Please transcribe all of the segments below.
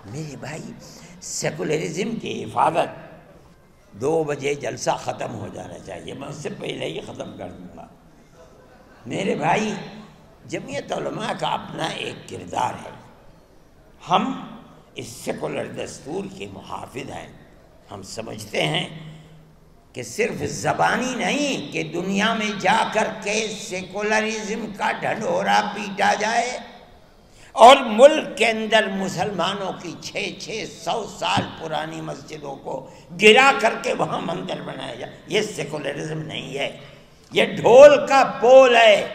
میرے بھائی سیکولرزم کی حفاظت 2 بجے جلسہ ختم ہو جانا چاہیے، میں اس سے پہلے ہی ختم کر دوں گا۔ میرے بھائی جمعیت علماء کا اپنا ایک کردار ہے، ہم اس سیکولر دستور کے محافظ ہیں۔ ہم سمجھتے ہیں کہ صرف زبانی نہیں کہ دنیا میں جا کر کے سیکولرزم کا ڈھنڈورا پیٹا جائے اور ملک کے اندر مسلمانوں کی 600 سال پرانی مسجدوں کو گرا کر کے وہاں مندر بنایا جائے، یہ سیکولرزم نہیں ہے، یہ ڈھول کا پول ہے۔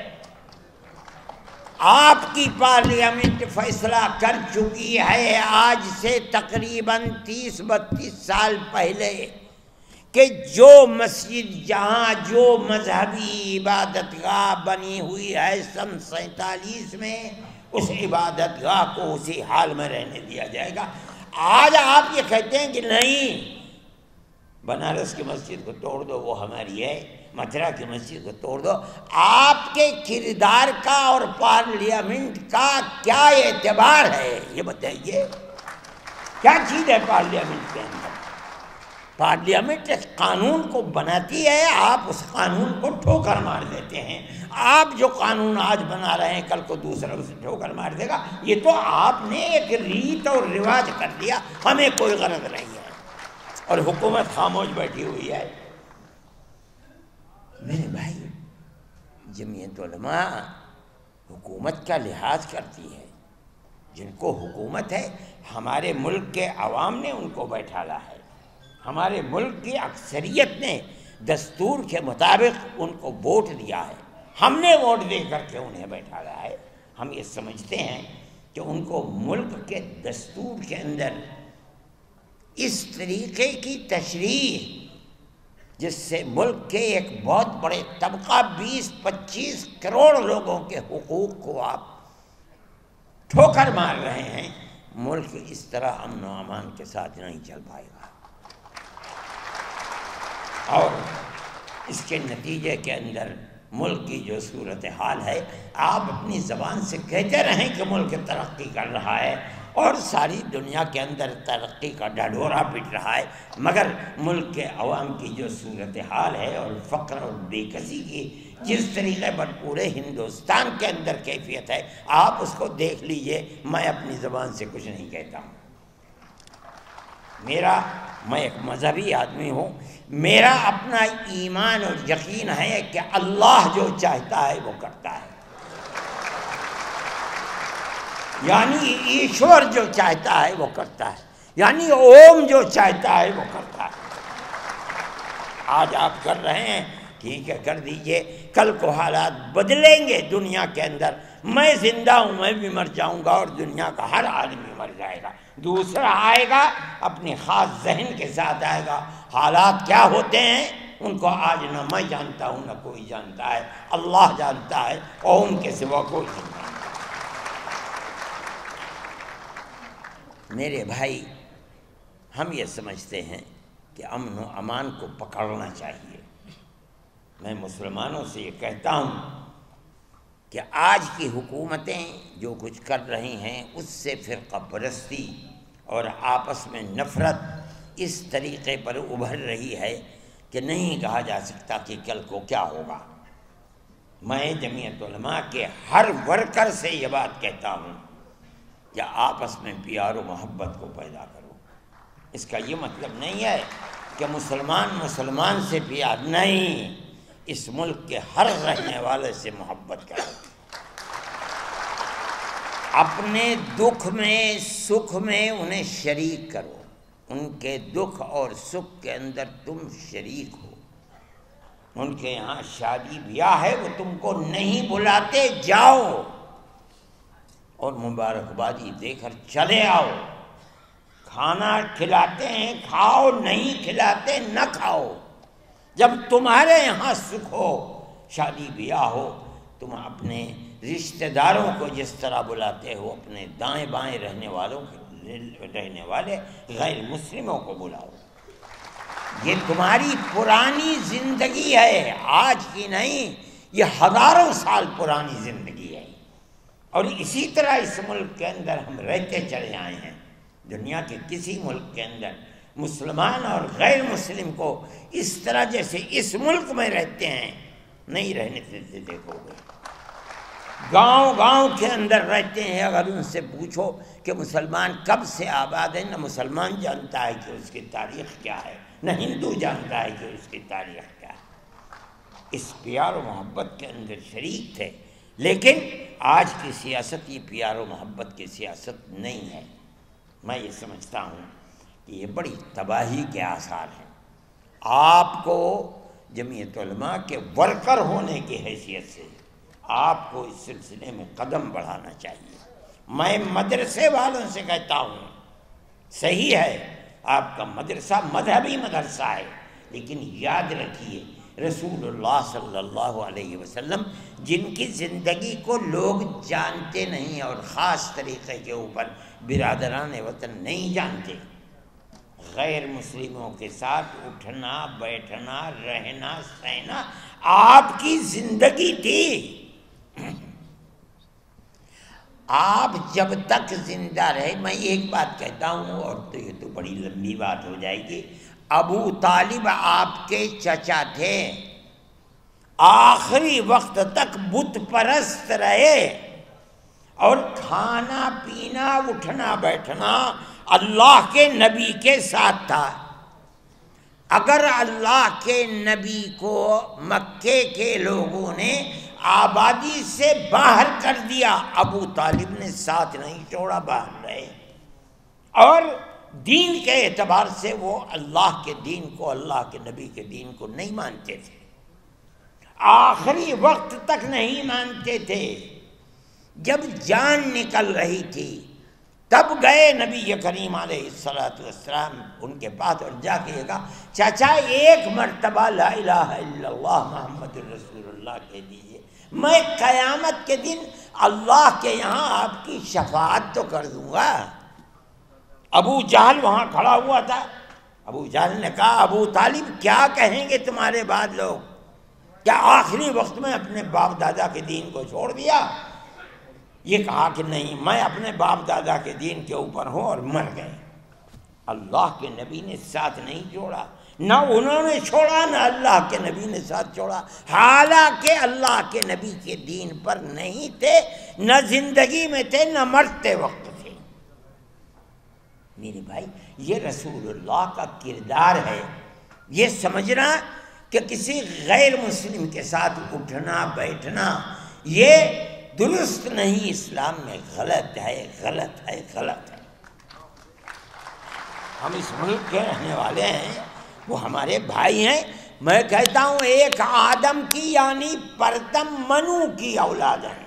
آپ کی پارلیمنٹ فیصلہ کر چکی ہے آج سے تقریباً 30-32 سال پہلے کہ جو مسجد جہاں جو مذہبی عبادت گاہ بنی ہوئی ہے سن 47 میں، اس عبادت گاہ کو اسی حال میں رہنے دیا جائے گا۔ آج آپ یہ کہتے ہیں کہ نہیں، بنارس کی مسجد کو توڑ دو، وہ ہماری ہے، متھرا کی مسجد کو توڑ دو۔ آپ کے کردار کا اور پارلیمنٹ کا کیا اعتبار ہے یہ بتائیے، کیا چیز ہے پارلیمنٹ کے اندر؟ پارلیمنٹ ایک قانون کو بناتی ہے، آپ اس قانون کو ٹھوکر مار دیتے ہیں۔ آپ جو قانون آج بنا رہے ہیں کل کو دوسرا اسے ٹھوکر مار دے گا، یہ تو آپ نے ایک ریت اور رواج کر دیا، ہمیں کوئی غرض نہیں ہے، اور حکومت خاموش بیٹھی ہوئی ہے۔ میرے بھائی جمعیت علماء حکومت کا لحاظ کرتی ہے، جن کو حکومت ہے ہمارے ملک کے عوام نے ان کو بیٹھالا ہے، ہمارے ملک کی اکثریت نے دستور کے مطابق ان کو ووٹ دیا ہے، ہم نے ووٹ دے کر کے انہیں بیٹھالا ہے۔ ہم یہ سمجھتے ہیں کہ ان کو ملک کے دستور کے اندر اس طریقے کی تشریح جس سے ملک کے ایک بہت بڑے طبقہ 20-25 کروڑ لوگوں کے حقوق کو آپ ٹھوکر مار رہے ہیں، ملک اس طرح امن و امان کے ساتھ نہیں چل پائے گا۔ اور اس کے نتیجے کے اندر ملک کی جو صورتحال ہے، آپ اپنی زبان سے کہتے رہیں کہ ملک ترقی کر رہا ہے اور ساری دنیا کے اندر ترقی کا ڈھڈورا پٹ رہا ہے، مگر ملک کے عوام کی جو صورتحال ہے اور فقر اور بے کسی کی جس طریقے پر پورے ہندوستان کے اندر کیفیت ہے، آپ اس کو دیکھ لیجئے۔ میں اپنی زبان سے کچھ نہیں کہتا ہوں، میں ایک مذہبی آدمی ہوں، میرا اپنا ایمان اور یقین ہے کہ اللہ جو چاہتا ہے وہ کرتا ہے، یعنی ایشور جو چاہتا ہے وہ کرتا ہے، یعنی اوم جو چاہتا ہے وہ کرتا ہے۔ آج آپ کر رہے ہیں، ٹھیک ہے کر دیجئے، کل کو حالات بدلیں گے دنیا کے اندر، میں زندہ ہوں، میں بھی مر جاؤں گا اور دنیا کا ہر آدمی مر جائے گا، دوسرا آئے گا اپنے خاص ذہن کے ساتھ آئے گا۔ حالات کیا ہوتے ہیں ان کو آج نہ میں جانتا ہوں نہ کوئی جانتا ہے، اللہ جانتا ہے، اور ان کے سوا کوئی نہیں جانتا۔ میرے بھائی ہم یہ سمجھتے ہیں کہ امن و امان کو پکڑنا چاہیے۔ میں مسلمانوں سے یہ کہتا ہوں کہ آج کی حکومتیں جو کچھ کر رہی ہیں اس سے فرقہ پرستی اور آپس میں نفرت اس طریقے پر ابھر رہی ہے کہ نہیں کہا جا سکتا کہ کل کو کیا ہوگا۔ میں جمعیت علماء کے ہر ورکر سے یہ بات کہتا ہوں کہ آپس میں پیار و محبت کو پیدا کرو۔ اس کا یہ مطلب نہیں ہے کہ مسلمان سے پیار نہیں، اس ملک کے ہر رہنے والے سے محبت کرو، اپنے دکھ میں سکھ میں انہیں شریک کرو، ان کے دکھ اور سکھ کے اندر تم شریک ہو۔ ان کے یہاں شادی بیاہ ہے، وہ تم کو نہیں بلاتے، جاؤ اور مبارکبادی دے کر چلے آؤ۔ کھانا کھلاتے ہیں کھاؤ، نہیں کھلاتے نہ کھاؤ۔ جب تمہارے یہاں سکھ ہو، شادی بیاہ ہو، تم اپنے رشتہ داروں کو جس طرح بلاتے ہو، اپنے دائیں بائیں رہنے والے غیر مسلموں کو بلاؤ۔ یہ تمہاری پرانی زندگی ہے، آج کی نہیں، یہ ہزاروں سال پرانی زندگی ہے، اور اسی طرح اس ملک کے اندر ہم رہتے چلے آئے ہیں۔ دنیا کے کسی ملک کے اندر مسلمان اور غیر مسلم کو اس طرح جیسے اس ملک میں رہتے ہیں نہیں رہنے دیتے. دیکھو گے گاؤں گاؤں کے اندر رہتے ہیں. اگر ان سے پوچھو کہ مسلمان کب سے آباد ہے، نہ مسلمان جانتا ہے کہ اس کی تاریخ کیا ہے، نہ ہندو جانتا ہے کہ اس کی تاریخ کیا ہے. اس پیار و محبت کے اندر شریک تھے. لیکن آج کی سیاست یہ پیار و محبت کی سیاست نہیں ہے. میں یہ سمجھتا ہوں کہ یہ بڑی تباہی کے آثار ہیں. آپ کو جمعیت علماء کے ورکر ہونے کی حیثیت سے آپ کو اس سلسلے میں قدم بڑھانا چاہیے. میں مدرسے والوں سے کہتا ہوں صحیح ہے آپ کا مدرسہ مذہبی مدرسہ ہے، لیکن یاد رکھیے رسول اللہ صلی اللہ علیہ وسلم جن کی زندگی کو لوگ جانتے نہیں اور خاص طریقے کے اوپر برادران وطن نہیں جانتے، غیر مسلموں کے ساتھ اٹھنا بیٹھنا رہنا سہنا آپ کی زندگی تھی. آپ جب تک زندہ رہے، میں ایک بات کہتا ہوں اور تو یہ تو بڑی لمبی بات ہو جائے گی. ابو طالب آپ کے چچا تھے، آخری وقت تک بت پرست رہے اور کھانا پینا اٹھنا بیٹھنا اللہ کے نبی کے ساتھ تھا. اگر اللہ کے نبی کو مکے کے لوگوں نے آبادی سے باہر کر دیا، ابو طالب نے ساتھ نہیں چھوڑا، باہر رہے. اور دین کے اعتبار سے وہ اللہ کے دین کو، اللہ کے نبی کے دین کو نہیں مانتے تھے، آخری وقت تک نہیں مانتے تھے. جب جان نکل رہی تھی تب گئے نبی کریم علیہ السلام ان کے پاس اور جا کے کہا چچا ایک مرتبہ لا الہ الا اللہ محمد الرسول اللہ کہہ دیجیے، میں قیامت کے دن اللہ کے یہاں آپ کی شفاعت تو کر دوں گا. ابو جہل وہاں کھڑا ہوا تھا. ابو جہل نے کہا ابو طالب کیا کہیں گے تمہارے بعد لوگ، کیا آخری وقت میں اپنے باپ دادا کے دین کو چھوڑ دیا؟ یہ کہا کہ نہیں، میں اپنے باپ دادا کے دین کے اوپر ہوں اور مر گئے. اللہ کے نبی نے ساتھ نہیں چھوڑا، نہ انہوں نے چھوڑا نہ اللہ کے نبی نے ساتھ چھوڑا، حالانکہ اللہ کے نبی کے دین پر نہیں تھے، نہ زندگی میں تھے نہ مرتے وقت تھے. میرے بھائی یہ رسول اللہ کا کردار ہے. یہ سمجھنا کہ کسی غیر مسلم کے ساتھ اٹھنا بیٹھنا یہ درست نہیں، اسلام میں غلط ہے غلط ہے غلط ہے. ہم اس ملک کے رہنے والے ہیں، وہ ہمارے بھائی ہیں. میں کہتا ہوں ایک آدم کی یعنی پرتم منو کی اولاد ہیں.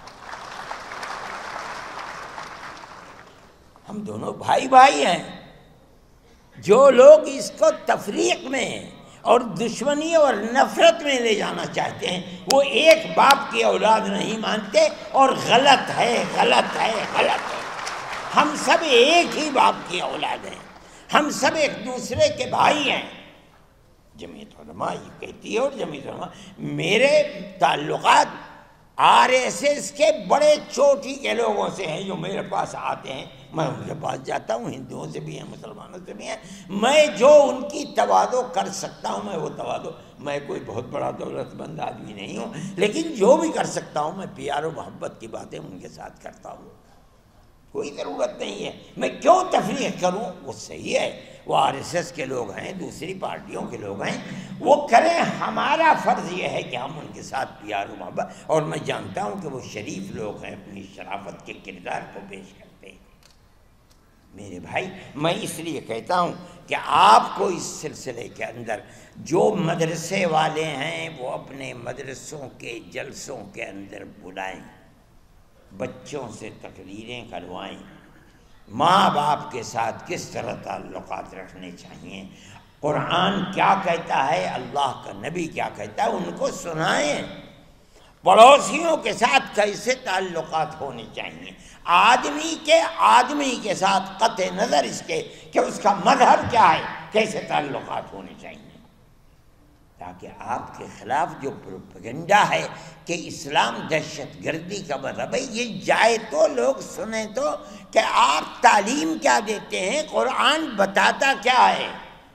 ہم دونوں بھائی بھائی ہیں. جو لوگ اس کو تفریق میں اور دشمنی اور نفرت میں لے جانا چاہتے ہیں وہ ایک باپ کی اولاد نہیں مانتے اور غلط ہے غلط ہے غلط ہے. ہم سب ایک ہی باپ کی اولاد ہیں، ہم سب ایک دوسرے کے بھائی ہیں. جمعیت علماء یہ کہتی ہے، اور جمعیت علماء میرے تعلقات RSS کے بڑے چوٹی کے لوگوں سے ہیں جو میرے پاس آتے ہیں. میں ان کے پاس جاتا ہوں، ہندوؤں سے بھی ہیں مسلمانوں سے بھی ہیں. میں جو ان کی تواضع کر سکتا ہوں میں وہ تواضع، میں کوئی بہت بڑا دولت مند آدمی نہیں ہوں، لیکن جو بھی کر سکتا ہوں میں پیار و محبت کی باتیں ان کے ساتھ کرتا ہوں. کوئی ضرورت نہیں ہے میں کیوں تفریق کروں. وہ صحیح ہے، وہ RSS کے لوگ ہیں، دوسری پارٹیوں کے لوگ ہیں، وہ کریں. ہمارا فرض یہ ہے کہ ہم ان کے ساتھ پیار و محبت، اور میں جانتا ہوں کہ وہ شریف لوگ ہیں، اپنی شرافت کے کردار کو پیش کرتے ہیں. میرے بھائی میں اس لیے کہتا ہوں کہ آپ کو اس سلسلے کے اندر جو مدرسے والے ہیں وہ اپنے مدرسوں کے جلسوں کے اندر بلائیں، بچوں سے تقریریں کروائیں، ماں باپ کے ساتھ کس طرح تعلقات رکھنے چاہیے، قرآن کیا کہتا ہے، اللہ کا نبی کیا کہتا ہے ان کو سنائیں. پڑوسیوں کے ساتھ کیسے تعلقات ہونے چاہیے، آدمی کے ساتھ قطع نظر اس کے کہ اس کا مذہب کیا ہے کیسے تعلقات ہونے چاہیے. تاکہ آپ کے خلاف جو پروپیگنڈا ہے کہ اسلام دہشت گردی کا مذہب ہے، یہ جائے تو لوگ سنیں تو کہ آپ تعلیم کیا دیتے ہیں، قرآن بتاتا کیا ہے۔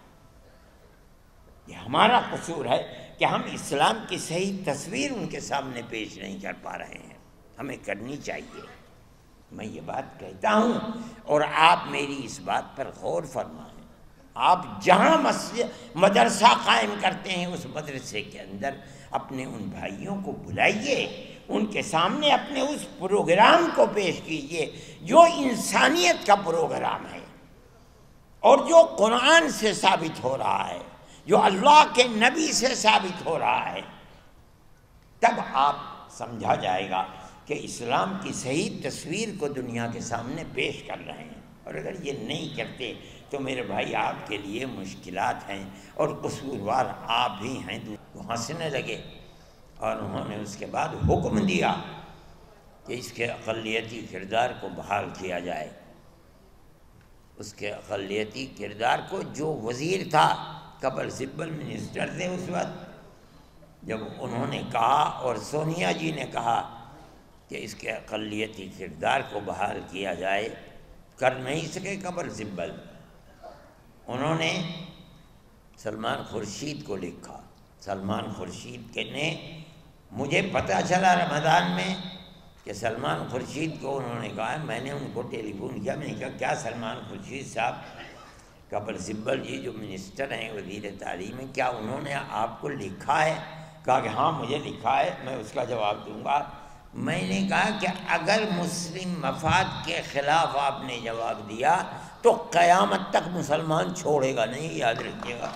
یہ ہمارا قصور ہے کہ ہم اسلام کی صحیح تصویر ان کے سامنے پیش نہیں کر پا رہے ہیں، ہمیں کرنی چاہیے۔ میں یہ بات کہتا ہوں اور آپ میری اس بات پر غور فرمائیں۔ آپ جہاں مدرسہ قائم کرتے ہیں اس مدرسے کے اندر اپنے ان بھائیوں کو بلائیے، ان کے سامنے اپنے اس پروگرام کو پیش کیجئے جو انسانیت کا پروگرام ہے اور جو قرآن سے ثابت ہو رہا ہے، جو اللہ کے نبی سے ثابت ہو رہا ہے۔ تب آپ سمجھا جائے گا کہ اسلام کی صحیح تصویر کو دنیا کے سامنے پیش کر رہے ہیں۔ اور اگر یہ نہیں کرتے تو میرے بھائی آپ کے لیے مشکلات ہیں، اور قصوروار آپ بھی ہیں۔ وہ ہنسنے لگے اور انہوں نے اس کے بعد حکم دیا کہ اس کے اقلیتی کردار کو بحال کیا جائے۔ اس کے اقلیتی کردار کو، جو وزیر تھا، قبل سبل منسٹر تھے اس وقت، جب انہوں نے کہا اور سونیا جی نے کہا کہ اس کے اقلیتی کردار کو بحال کیا جائے، کر نہیں سکے قبل سبل۔ انہوں نے سلمان خورشید کو لکھا۔ سلمان خورشید کے نے، مجھے پتہ چلا رمضان میں کہ سلمان خورشید کو انہوں نے کہا، میں نے ان کو ٹیلی فون کیا، میں نے کہا کیا سلمان خورشید صاحب، قبل سبل جی جو منسٹر ہیں، وزیر تعلیم ہیں، کیا انہوں نے آپ کو لکھا ہے؟ کہا کہ ہاں مجھے لکھا ہے، میں اس کا جواب دوں گا۔ میں نے کہا کہ اگر مسلم مفاد کے خلاف آپ نے جواب دیا تو قیامت تک مسلمان چھوڑے گا نہیں، یاد رکھیے گا۔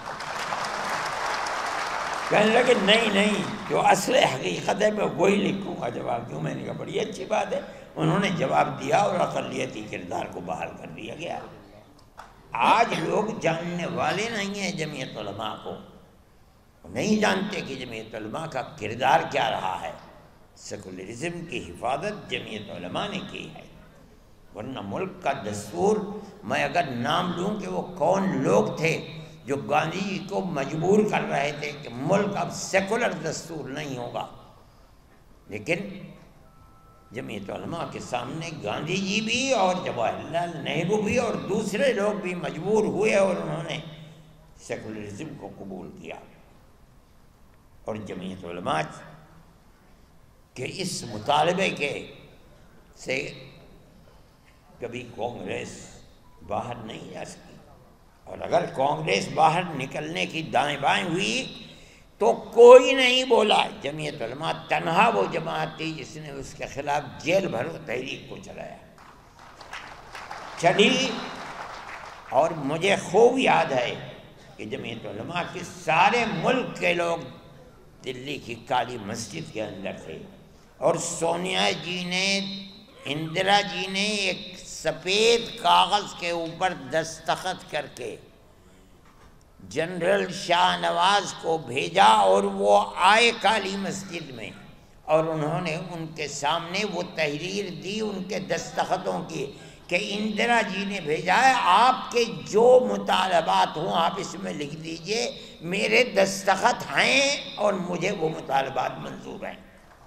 کہنے لگے نہیں، جو اصل حقیقت ہے میں وہی لکھوں گا جواب دوں۔ میں نے کہا بڑی اچھی بات ہے۔ انہوں نے جواب دیا اور اقلیتی کردار کو بحال کر دیا گیا۔ آج لوگ جاننے والے نہیں ہیں جمعیت علماء کو، نہیں جانتے کہ جمعیت علماء کا کردار کیا رہا ہے۔ سیکولرزم کی حفاظت جمعیت علماء نے کی ہے، ورنہ ملک کا دستور، میں اگر نام لوں کہ وہ کون لوگ تھے جو گاندھی جی کو مجبور کر رہے تھے کہ ملک اب سیکولر دستور نہیں ہوگا، لیکن جمعیت علماء کے سامنے گاندھی جی بھی اور جواہر لال نہرو بھی اور دوسرے لوگ بھی مجبور ہوئے اور انہوں نے سیکولرزم کو قبول کیا۔ اور جمعیت علماء کہ اس مطالبے کے سے کبھی کانگریس باہر نہیں جا سکی، اور اگر کانگریس باہر نکلنے کی دائیں بائیں ہوئی تو کوئی نہیں بولا۔ جمعیت علماء تنہا وہ جماعت تھی جس نے اس کے خلاف جیل بھرو تحریک کو چلی۔ اور مجھے خوب یاد ہے کہ جمعیت علماء کے سارے ملک کے لوگ دلی کی کالی مسجد کے اندر تھے، اور سونیا جی نے، اندرا جی نے ایک سفید کاغذ کے اوپر دستخط کر کے جنرل شاہ نواز کو بھیجا، اور وہ آئے کالی مسجد میں، اور انہوں نے ان کے سامنے وہ تحریر دی ان کے دستخطوں کی کہ اندرا جی نے بھیجا ہے، آپ کے جو مطالبات ہوں آپ اس میں لکھ دیجئے، میرے دستخط ہیں اور مجھے وہ مطالبات منظور ہیں۔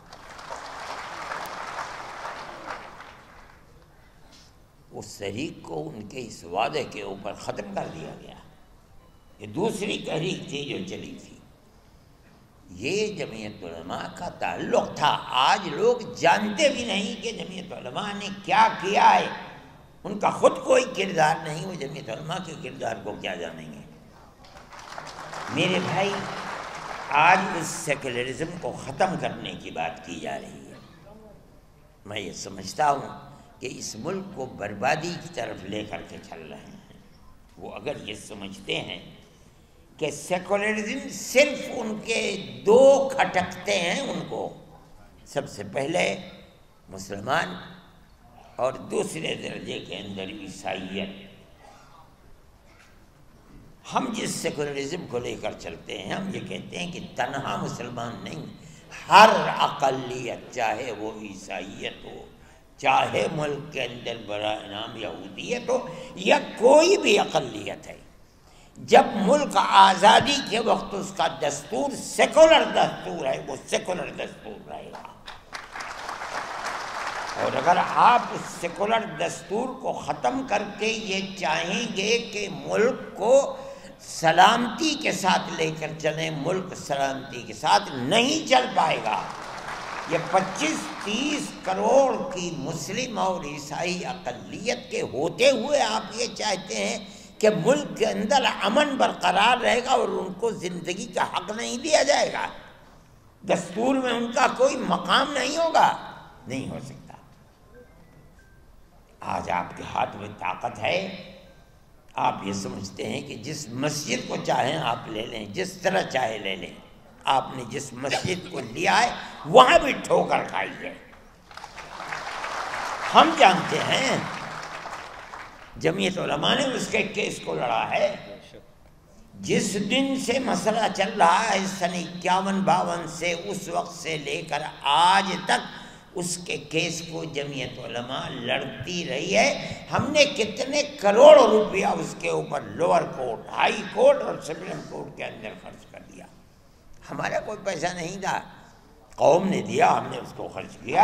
اس تحریک کو ان کے اس وعدے کے اوپر ختم کر دیا گیا۔ یہ دوسری تحریک تھی جو چلی تھی۔ یہ جمعیت علماء کا تعلق تھا۔ آج لوگ جانتے بھی نہیں کہ جمعیت علماء نے کیا کیا ہے، ان کا خود کوئی کردار نہیں، وہ جمعیت علماء کے کردار کو کیا جانیں گے۔ میرے بھائی، آج اس سیکولرزم کو ختم کرنے کی بات کی جا رہی ہے۔ میں یہ سمجھتا ہوں کہ اس ملک کو بربادی کی طرف لے کر کے چل رہے ہیں۔ وہ اگر یہ سمجھتے ہیں کہ سیکولرزم صرف ان کے دو کھٹکتے ہیں، ان کو سب سے پہلے مسلمان اور دوسرے درجے کے اندر عیسائیت۔ ہم جس سیکولرزم کو لے کر چلتے ہیں، ہم یہ کہتے ہیں کہ تنہا مسلمان نہیں، ہر اقلیت، چاہے وہ عیسائیت ہو، چاہے ملک کے اندر برائے نام یہودیت ہو، یا کوئی بھی اقلیت ہے، جب ملک آزادی کے وقت اس کا دستور سیکولر دستور ہے، وہ سیکولر دستور رہے گا، اور اگر آپ اس سیکولر دستور کو ختم کر کے یہ چاہیں گے کہ ملک کو سلامتی کے ساتھ لے کر چلیں، ملک سلامتی کے ساتھ نہیں چل پائے گا۔ یہ 25-30 کروڑ کی مسلم اور عیسائی اقلیت کے ہوتے ہوئے آپ یہ چاہتے ہیں کہ ملک کے اندر امن برقرار رہے گا اور ان کو زندگی کا حق نہیں دیا جائے گا، دستور میں ان کا کوئی مقام نہیں ہوگا؟ نہیں ہو سکتا۔ آج آپ کے ہاتھ میں طاقت ہے، آپ یہ سمجھتے ہیں کہ جس مسجد کو چاہیں آپ لے لیں، جس طرح چاہے لے لیں۔ آپ نے جس مسجد کو لیا ہے وہاں بھی ٹھوکر کھائی ہے۔ ہم جانتے ہیں جمعیت علماء نے اس کے کیس کو لڑا ہے۔ جس دن سے مسئلہ چل رہا ہے سن 51-52 سے، اس وقت سے لے کر آج تک اس کے کیس کو جمعیت علماء لڑتی رہی ہے۔ ہم نے کتنے کروڑ روپیہ اس کے اوپر لوور کورٹ، ہائی کورٹ اور سپریم کورٹ کے اندر خرچ کر دیا۔ ہمارا کوئی پیسہ نہیں تھا، قوم نے دیا، ہم نے اس کو خرچ کیا،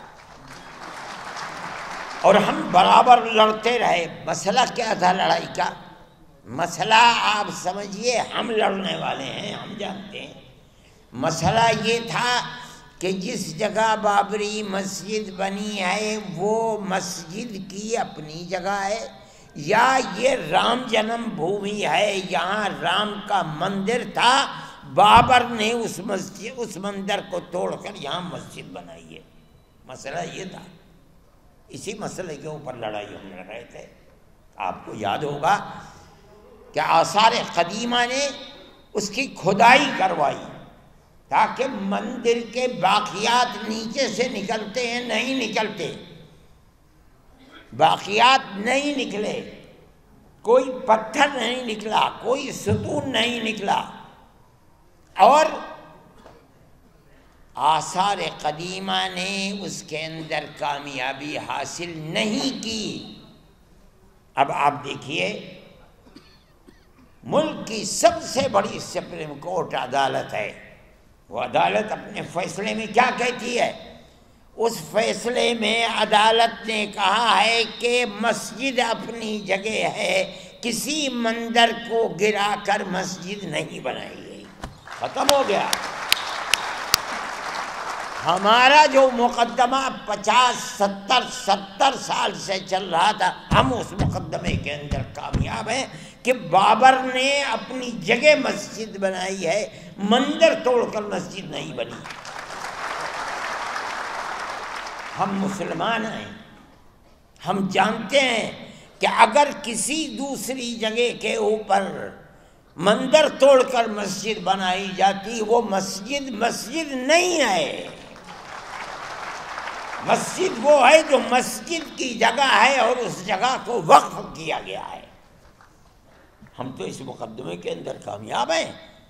اور ہم برابر لڑتے رہے۔ مسئلہ کیا تھا لڑائی کا؟ مسئلہ آپ سمجھیے، ہم لڑنے والے ہیں، ہم جانتے ہیں۔ مسئلہ یہ تھا کہ جس جگہ بابری مسجد بنی ہے وہ مسجد کی اپنی جگہ ہے، یا یہ رام جنم بھومی ہے، یہاں رام کا مندر تھا، بابر نے اس مندر کو توڑ کر یہاں مسجد بنائی ہے۔ مسئلہ یہ تھا، اسی مسئلے کے اوپر لڑائی ہم لڑ رہے تھے۔ آپ کو یاد ہوگا کہ آثار قدیمہ نے اس کی کھدائی کروائی تاکہ مندر کے باقیات نیچے سے نکلتے ہیں، نہیں نکلتے، باقیات نہیں نکلے، کوئی پتھر نہیں نکلا، کوئی ستون نہیں نکلا، اور آثار قدیمہ نے اس کے اندر کامیابی حاصل نہیں کی۔ اب آپ دیکھیے، ملک کی سب سے بڑی سپریم کورٹ عدالت ہے، وہ عدالت اپنے فیصلے میں کیا کہتی ہے؟ اس فیصلے میں عدالت نے کہا ہے کہ مسجد اپنی جگہ ہے، کسی مندر کو گرا کر مسجد نہیں بنائی گئی، ختم ہو گیا۔ ہمارا جو مقدمہ 50-70 سال سے چل رہا تھا، ہم اس مقدمے کے اندر کامیاب ہیں کہ بابر نے اپنی جگہ مسجد بنائی ہے، مندر توڑ کر مسجد نہیں بنی۔ ہم مسلمان ہیں، ہم جانتے ہیں کہ اگر کسی دوسری جگہ کے اوپر مندر توڑ کر مسجد بنائی جاتی، وہ مسجد نہیں ہے۔ مسجد وہ ہے جو مسجد کی جگہ ہے اور اس جگہ کو وقف کیا گیا ہے۔ ہم تو اس مقدمے کے اندر کامیاب ہیں۔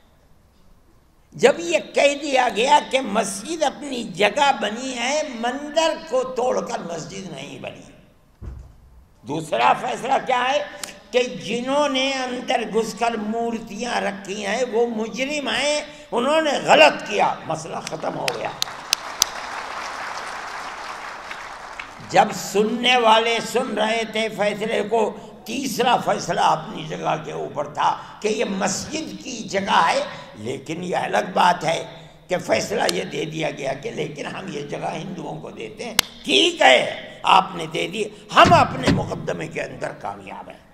جب یہ کہہ دیا گیا کہ مسجد اپنی جگہ بنی ہے، مندر کو توڑ کر مسجد نہیں بنی۔ دوسرا فیصلہ کیا ہے کہ جنہوں نے اندر گھس کر مورتیاں رکھی ہیں وہ مجرم ہیں، انہوں نے غلط کیا، مسئلہ ختم ہو گیا۔ جب سننے والے سن رہے تھے فیصلے کو، تیسرا فیصلہ اپنی جگہ کے اوپر تھا کہ یہ مسجد کی جگہ ہے، لیکن یہ الگ بات ہے کہ فیصلہ یہ دے دیا گیا کہ لیکن ہم یہ جگہ ہندوؤں کو دیتے ہیں۔ ٹھیک ہے، آپ نے دے دی، ہم اپنے مقدمے کے اندر کامیاب ہیں۔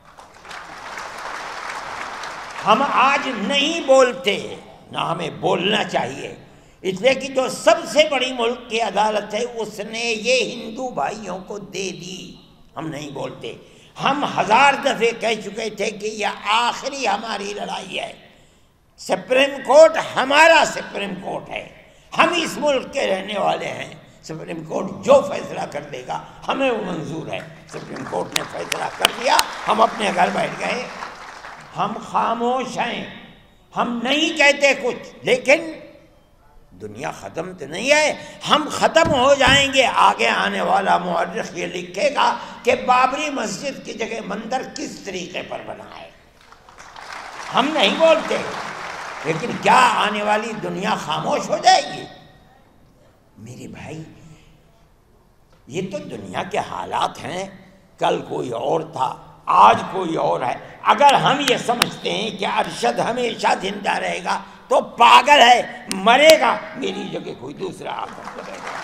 ہم آج نہیں بولتے، نہ ہمیں بولنا چاہیے، اس لیے کہ جو سب سے بڑی ملک کی عدالت ہے اس نے یہ ہندو بھائیوں کو دے دی۔ ہم نہیں بولتے، ہم 1000 دفعے کہہ چکے تھے کہ یہ آخری ہماری لڑائی ہے۔ سپریم کورٹ ہمارا سپریم کورٹ ہے، ہم اس ملک کے رہنے والے ہیں۔ سپریم کورٹ جو فیصلہ کر دے گا ہمیں وہ منظور ہے۔ سپریم کورٹ نے فیصلہ کر دیا، ہم اپنے گھر بیٹھ گئے، ہم خاموش ہیں، ہم نہیں کہتے کچھ، لیکن دنیا ختم تو نہیں ہے، ہم ختم ہو جائیں گے۔ آگے آنے والا مورخ یہ لکھے گا کہ بابری مسجد کی جگہ مندر کس طریقے پر بنا ہے۔ ہم نہیں بولتے، لیکن کیا آنے والی دنیا خاموش ہو جائے گی؟ میرے بھائی یہ تو دنیا کے حالات ہیں، کل کوئی اور تھا، آج کوئی اور ہے۔ اگر ہم یہ سمجھتے ہیں کہ ارشد ہمیشہ زندہ رہے گا تو پاگل ہے، مرے گا، میری جگہ کوئی دوسرا آ کر کرے گا۔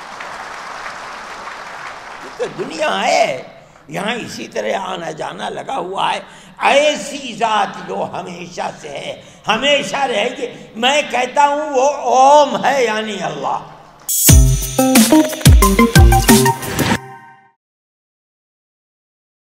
یہ تو دنیا ہے، یہاں اسی طرح آنا جانا لگا ہوا ہے۔ ایسی ذات جو ہمیشہ سے ہے، ہمیشہ رہے گی۔ میں کہتا ہوں وہ اوم ہے، یعنی اللہ۔